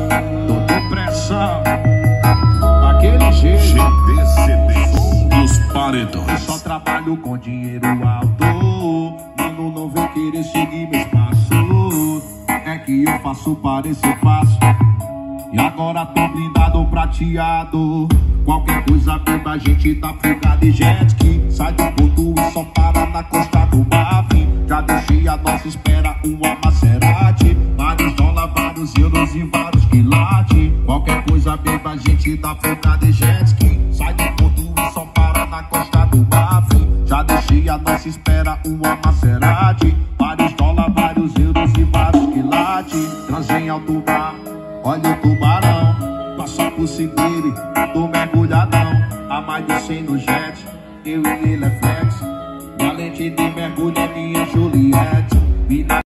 Tô com pressão, aquele jeito. GTCD dos paredões. Só trabalho com dinheiro alto. Mano, não vem querer seguir meus passos. É que eu faço parecer fácil. E agora tô blindado, prateado. Qualquer coisa perto a gente tá fuga de jet ski. Sai do porto e só para na costa do Bafim. Já deixei a nossa espera uma Maserati. Vários dólares, vários euros e vários quilates. Qualquer coisa perto a gente tá fuga de jet ski. Sai do porto e só para na costa do Bafim. Já deixei a nossa espera uma Maserati. Vários dólares, vários euros e vários quilates. Transem alto mar, olha o tubarão. Passa por cima dele, tô mergulhadão. A mais de 100 no jet, eu e ele é flex. E a lente de mergulho é minha Juliette.